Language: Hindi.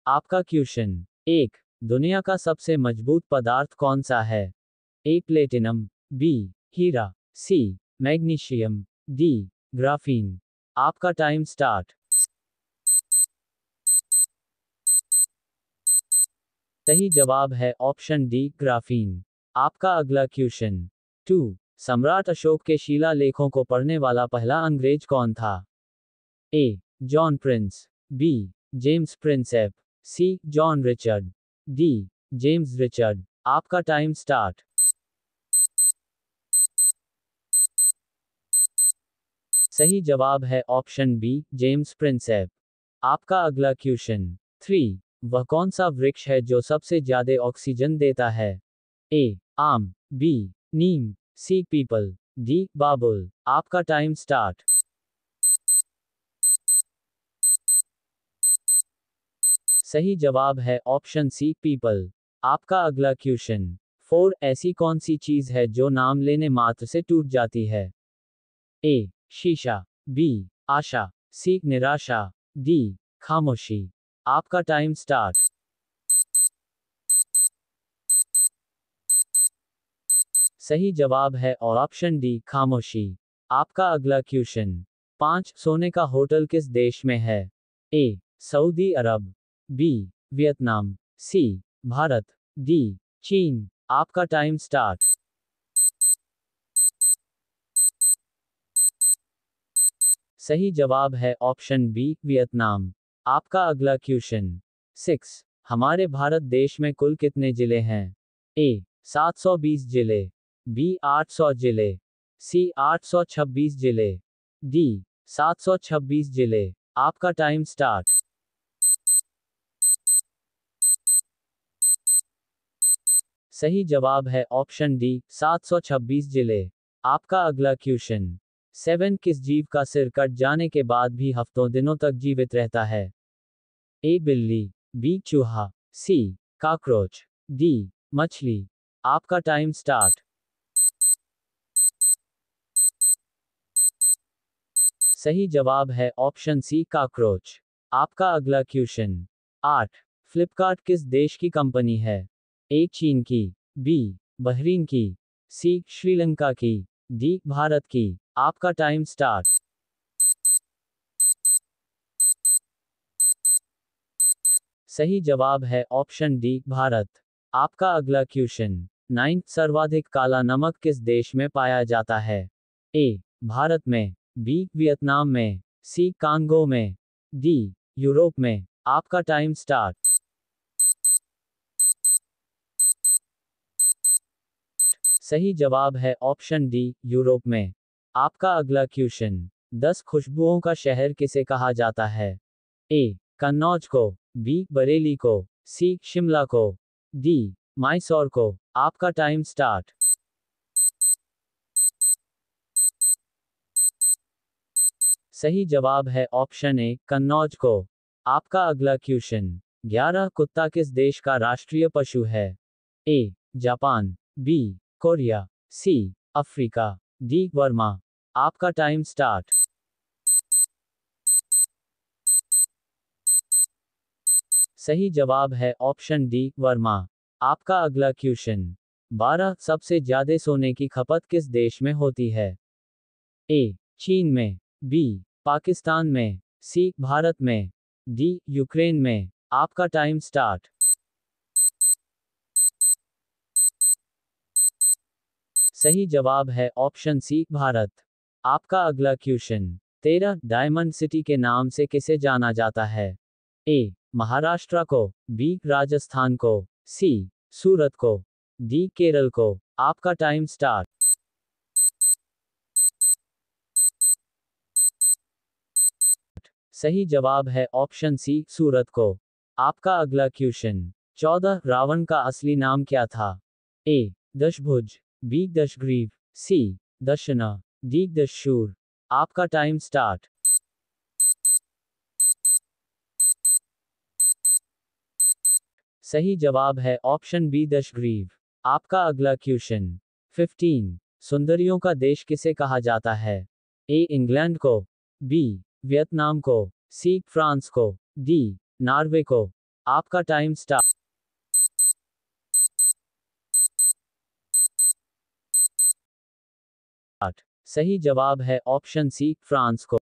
आपका क्वेश्चन। 1. दुनिया का सबसे मजबूत पदार्थ कौन सा है? ए. Platinum, B. हीरा, सी. Magnesium, D. ग्राफीन। आपका टाइम स्टार्ट। सही जवाब है ऑप्शन डी, ग्राफीन। आपका अगला क्वेश्चन। 2. सम्राट अशोक के शिलालेखों को पढ़ने वाला पहला अंग्रेज कौन था? A. John Prince, B. James Prinsep, C. John Richard, D. James Richard. आपका टाइम स्टार्ट। सही जवाब है ऑप्शन बी, जेम्स प्रिंसेप। आपका अगला क्वेश्चन। 3. वह कौन सा वृक्ष है जो सबसे ज्यादा ऑक्सीजन देता है? ए. आम, बी. नीम, सी. पीपल, डी. बाबुल। आपका टाइम स्टार्ट। सही जवाब है ऑप्शन सी, पीपल। आपका अगला क्वेश्चन। 4. ऐसी कौन सी चीज है जो नाम लेने मात्र से टूट जाती है? ए. शीशा, बी. आशा, सी. निराशा, डी. खामोशी। आपका टाइम स्टार्ट। सही जवाब है और ऑप्शन डी, खामोशी। आपका अगला क्वेश्चन। 5. सोने का होटल किस देश में है? ए. सऊदी अरब, B. Vietnam, C. Bharat, D. चीन। आपका टाइम स्टार्ट। सही जवाब है ऑप्शन बी, वियतनाम। आपका अगला क्वेश्चन। 6. हमारे भारत देश में कुल कितने जिले हैं? ए. 720 जिले, बी. 800 जिले, सी. 826 जिले, डी. 726 जिले। आपका टाइम स्टार्ट। सही जवाब है ऑप्शन डी, 726 जिले। आपका अगला क्वेश्चन। 7. किस जीव का सिर कट जाने के बाद भी हफ्तों दिनों तक जीवित रहता है? ए. बिल्ली, बी. चूहा, सी. Cockroach, D. मछली। आपका टाइम स्टार्ट। सही जवाब है ऑप्शन सी, कॉकरोच। आपका अगला क्वेश्चन। 8. फ्लिपकार्ट किस देश की कंपनी है? ए. चीन की, बी. बहरीन की, सी. श्रीलंका की, डी. भारत की। आपका टाइम स्टार्ट। सही जवाब है ऑप्शन डी, भारत। आपका अगला क्वेश्चन। 9. सर्वाधिक काला नमक किस देश में पाया जाता है? ए. भारत में, बी. वियतनाम में, सी. कांगो में, डी. यूरोप में। आपका टाइम स्टार्ट। सही जवाब है ऑप्शन डी, यूरोप में। आपका अगला क्वेश्चन। 10 खुशबुओं का शहर किसे कहा जाता है? ए. कन्नौज को, बी. बरेली को, सी. शिमला को, डी. मैसूर को। आपका टाइम स्टार्ट। सही जवाब है ऑप्शन ए, कन्नौज को। आपका अगला क्वेश्चन। 11 कुत्ता किस देश का राष्ट्रीय पशु है? A. Japan, B. Korea, C. Africa, D. Burma. आपका टाइम स्टार्ट। सही जवाब है ऑप्शन डी, वर्मा। आपका अगला क्वेश्चन। 12 सबसे ज्यादा सोने की खपत किस देश में होती है? ए. चीन में, बी. पाकिस्तान में, सी. भारत में, डी. यूक्रेन में। आपका टाइम स्टार्ट। सही जवाब है ऑप्शन सी, भारत। आपका अगला क्वेश्चन। 13 डायमंड सिटी के नाम से किसे जाना जाता है? ए. महाराष्ट्र को, बी. राजस्थान को, सी. सूरत को, डी. केरल को। आपका टाइम स्टार्ट। सही जवाब है ऑप्शन सी, सूरत को। आपका अगला क्वेश्चन। 14 रावण का असली नाम क्या था? A. Dashbhuj, B. Dashgriv, C. Dashana, D. Dashshur. आपका टाइम स्टार्ट। सही जवाब है ऑप्शन बी, दशग्रीव। आपका अगला क्वेश्चन। 15 सुंदरियों का देश किसे कहा जाता है? ए. इंग्लैंड को, बी. वियतनाम को, सी. फ्रांस को, डी. नॉर्वे को। आपका टाइम स्टार्ट। सही जवाब है ऑप्शन सी, फ्रांस को।